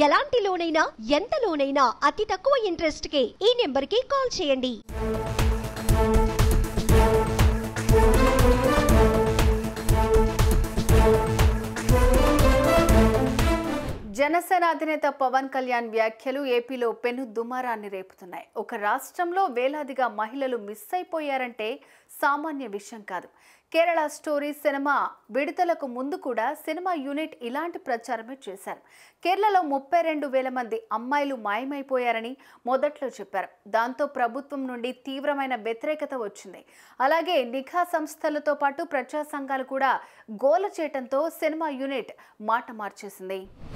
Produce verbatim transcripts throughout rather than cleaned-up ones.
ఎలాంటి లోనైనా ఎంత లోనైనా అతి తక్కువ ఇంట్రెస్ట్ కే ఈ నెంబర్ కి కాల్ చేయండి. జనసేన అధినేత పవన్ కళ్యాణ్ వ్యాఖ్యలు ఏపీలో పెను దుమారాన్ని రేపుతున్నాయి. ఒక రాష్ట్రంలో వేలాదిగా మహిళలు మిస్ అయిపోయారంటే సామాన్య విషయం కాదు. కేరళ స్టోరీ సినిమా విడుదలకు ముందు కూడా సినిమా యూనిట్ ఇలాంటి ప్రచారమే చేశారు. కేరళలో ముప్పై రెండు వేల మంది అమ్మాయిలు మాయమైపోయారని మొదట్లో చెప్పారు. దాంతో ప్రభుత్వం నుండి తీవ్రమైన వ్యతిరేకత వచ్చింది. అలాగే నిఘా సంస్థలతో పాటు ప్రజా సంఘాలు కూడా గోల చేయటంతో సినిమా యూనిట్ మాట మార్చేసింది.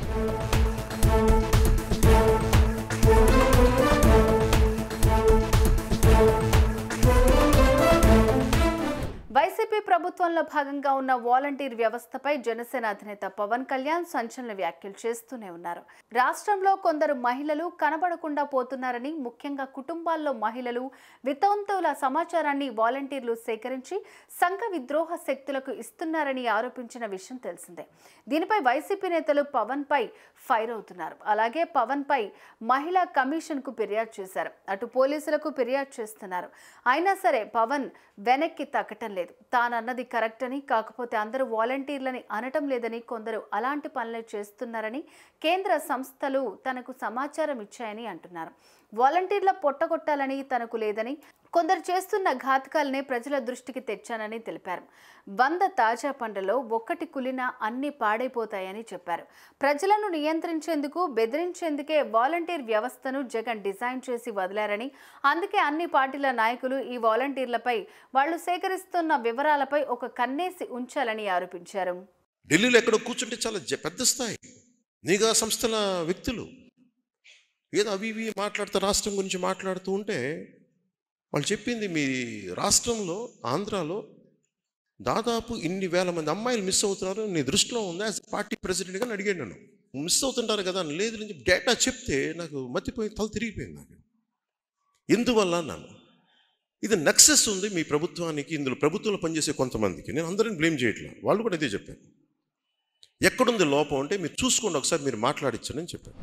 వైసీపీ ప్రభుత్వంలో భాగంగా ఉన్న వాలంటీర్ వ్యవస్థపై జనసేన అధినేత పవన్ కళ్యాణ్ సంచలన వ్యాఖ్యలు చేస్తూనే ఉన్నారు. రాష్ట్రంలో కొందరు మహిళలు కనబడకుండా పోతున్నారని, ముఖ్యంగా కుటుంబాల్లో మహిళలు వితంతువుల సమాచారాన్ని వాలంటీర్లు సేకరించి సంఘ విద్రోహ శక్తులకు ఇస్తున్నారని ఆరోపించిన విషయం తెలిసిందే. దీనిపై వైసీపీ నేతలు పవన్ పై ఫైర్ అవుతున్నారు. అలాగే పవన్ పై మహిళా కమిషన్ కు ఫిర్యాదు చేశారు. అటు పోలీసులకు ఫిర్యాదు చేస్తున్నారు. అయినా సరే పవన్ వెనక్కి తగ్గటం లేదు. తానన్నది కరెక్ట్ అని, కాకపోతే అందరూ వాలంటీర్లని అనటం లేదని, కొందరు అలాంటి పనులు చేస్తున్నారని కేంద్ర సంస్థలు తనకు సమాచారం ఇచ్చాయని అంటున్నారు. వాలంటీర్ల పొట్టగొట్టాలని తనకు లేదని, కొందరు చేస్తున్న ఘాతకాలనే ప్రజల దృష్టికి తెచ్చానని తెలిపారు. వంద తాజా పండ్లలో ఒక్కటి కులినా అన్ని పాడైపోతాయని చెప్పారు. ప్రజలను నియంత్రించేందుకు, బెదిరించేందుకే వాలంటీర్ వ్యవస్థను జగన్ డిజైన్ చేసి వదిలారని, అందుకే అన్ని పార్టీల నాయకులు ఈ వాలంటీర్లపై వాళ్ళు సేకరిస్తున్న వివరాలపై ఒక కన్నేసి ఉంచాలని ఆరోపించారు. ఢిల్లీలో ఎక్కడో కూర్చుంటే చాలా పెద్ద స్థాయి నిఘా సంస్థల వ్యక్తులు ఏదో అవి ఇవి మాట్లాడుతూ రాష్ట్రం గురించి మాట్లాడుతూ ఉంటే వాళ్ళు చెప్పింది, మీ రాష్ట్రంలో ఆంధ్రాలో దాదాపు ఇన్ని వేల మంది అమ్మాయిలు మిస్ అవుతున్నారు, నీ దృష్టిలో ఉందా? యాజ్ పార్టీ ప్రెసిడెంట్గా అడిగాను. నన్ను మిస్ అవుతుంటారు కదా అని. లేదు అని చెప్పి డేటా చెప్తే నాకు మతిపోయి తల తిరిగిపోయింది. నాకు ఎందువల్ల అన్నాను, ఇది నక్సెస్ ఉంది మీ ప్రభుత్వానికి, ఇందులో ప్రభుత్వంలో పనిచేసే కొంతమందికి. నేను అందరిని బ్లేమ్ చేయట్లేదు, వాళ్ళు కూడా ఇదే చెప్పాను. ఎక్కడుంది లోపం అంటే మీరు చూసుకోండి, ఒకసారి మీరు మాట్లాడించండి అని చెప్పాను.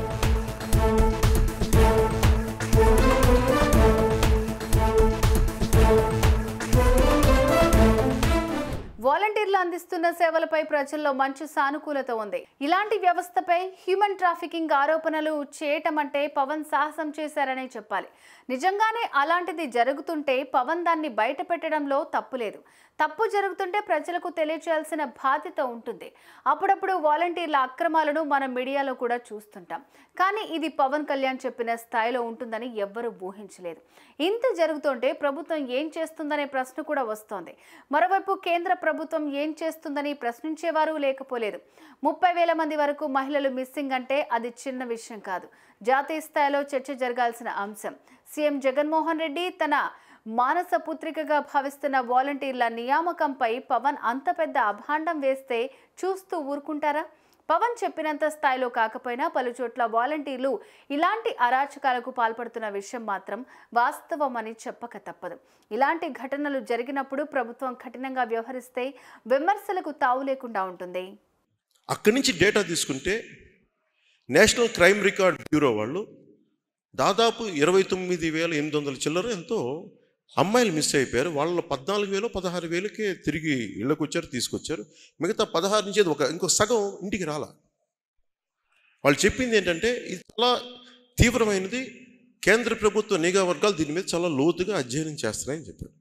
వాలంటీర్లు అందిస్తున్న సేవలపై ప్రజల్లో మంచి సానుకూలత ఉంది. ఇలాంటి వ్యవస్థపై హ్యూమన్ ట్రాఫికింగ్ ఆరోపణలు చేయటం అంటే పవన్ సాహసం చేశారనే చెప్పాలి. నిజంగానే అలాంటిది జరుగుతుంటే పవన్ దాన్ని బయట పెట్టడంలో తప్పు లేదు. తప్పు జరుగుతుంటే ప్రజలకు తెలియచేయాల్సిన బాధ్యత ఉంటుంది. అప్పుడప్పుడు వాలంటీర్ల అక్రమాలను మనం మీడియాలో కూడా చూస్తుంటాం. కానీ ఇది పవన్ కళ్యాణ్ చెప్పిన స్థాయిలో ఉంటుందని ఎవ్వరూ ఊహించలేదు. ఇంత జరుగుతుంటే ప్రభుత్వం ఏం చేస్తుందనే ప్రశ్న కూడా వస్తోంది. మరోవైపు కేంద్ర ప్రభుత్వం ఏం చేస్తుందని ప్రశ్నించేవారు లేకపోలేదు. ముప్పై వేల మంది వరకు మహిళలు మిస్సింగ్ అంటే అది చిన్న విషయం కాదు. జాతీయ స్థాయిలో చర్చ జరగాల్సిన అంశం. సీఎం జగన్మోహన్ రెడ్డి తన మానస పుత్రికగా భావిస్తున్న వాలంటీర్ల నియామకంపై పవన్ అంత పెద్ద అభాండం వేస్తే చూస్తూ ఊరుకుంటారా? పవన్ చెప్పినంత స్థాయిలో కాకపోయినా పలుచోట్ల వాలంటీర్లు ఇలాంటి అరాచకాలకు పాల్పడుతున్న విషయం మాత్రం వాస్తవమని చెప్పక తప్పదు. ఇలాంటి ఘటనలు జరిగినప్పుడు ప్రభుత్వం కఠినంగా వ్యవహరిస్తే విమర్శలకు తావు లేకుండా ఉంటుంది. అక్కడి నుంచి డేటా తీసుకుంటే నేషనల్ క్రైమ్ రికార్డ్ బ్యూరో వాళ్ళు దాదాపు ఇరవై తొమ్మిది వేల ఎనిమిది వందల చిల్లర ఎంతో అమ్మాయిలు మిస్ అయిపోయారు. వాళ్ళలో పద్నాలుగు వేలు పదహారు వేలకే తిరిగి ఇళ్ళకు వచ్చారు, తీసుకొచ్చారు. మిగతా పదహారు నుంచి ఒక ఇంకో సగం ఇంటికి రాలా. వాళ్ళు చెప్పింది ఏంటంటే ఇది చాలా తీవ్రమైనది, కేంద్ర ప్రభుత్వ నిఘా వర్గాలు దీని మీద చాలా లోతుగా అధ్యయనం చేస్తున్నాయని చెప్పారు.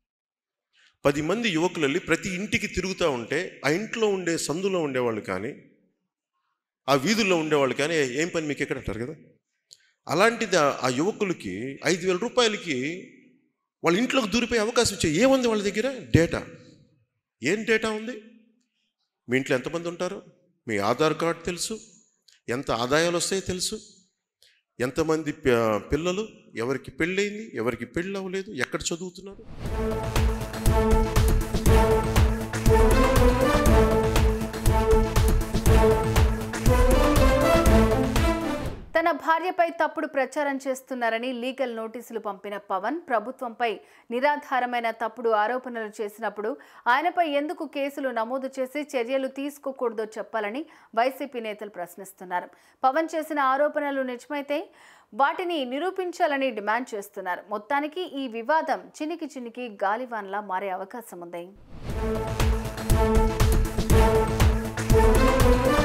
పది మంది యువకులు వెళ్ళి ప్రతి ఇంటికి తిరుగుతూ ఉంటే ఆ ఇంట్లో ఉండే సందులో ఉండేవాళ్ళు కానీ, ఆ వీధుల్లో ఉండేవాళ్ళు కానీ ఏం పని మీకు ఎక్కడ అంటారు కదా. అలాంటిది ఆ యువకులకి ఐదు వేల రూపాయలకి వాళ్ళ ఇంట్లోకి దూరిపోయే అవకాశం ఇచ్చే ఏముంది వాళ్ళ దగ్గర? డేటా. ఏం డేటా ఉంది? మీ ఇంట్లో ఎంతమంది ఉంటారో, మీ ఆధార్ కార్డు తెలుసు, ఎంత ఆదాయాలు వస్తాయో తెలుసు, ఎంతమంది పిల్లలు, ఎవరికి పెళ్ళయింది, ఎవరికి పెళ్ళి అవ్వలేదు, ఎక్కడ చదువుతున్నారు. తన తన భార్యపై తప్పుడు ప్రచారం చేస్తున్నారని లీగల్ నోటీసులు పంపిన పవన్ ప్రభుత్వంపై నిరాధారమైన తప్పుడు ఆరోపణలు చేసినప్పుడు ఆయనపై ఎందుకు కేసులు నమోదు చేసి చర్యలు తీసుకోకూడదో చెప్పాలని వైసీపీ నేతలు ప్రశ్నిస్తున్నారు. పవన్ చేసిన ఆరోపణలు నిజమైతే వాటిని నిరూపించాలని డిమాండ్ చేస్తున్నారు. మొత్తానికి ఈ వివాదం చినికి చినికి గాలివాన్లా మారే అవకాశం ఉంది.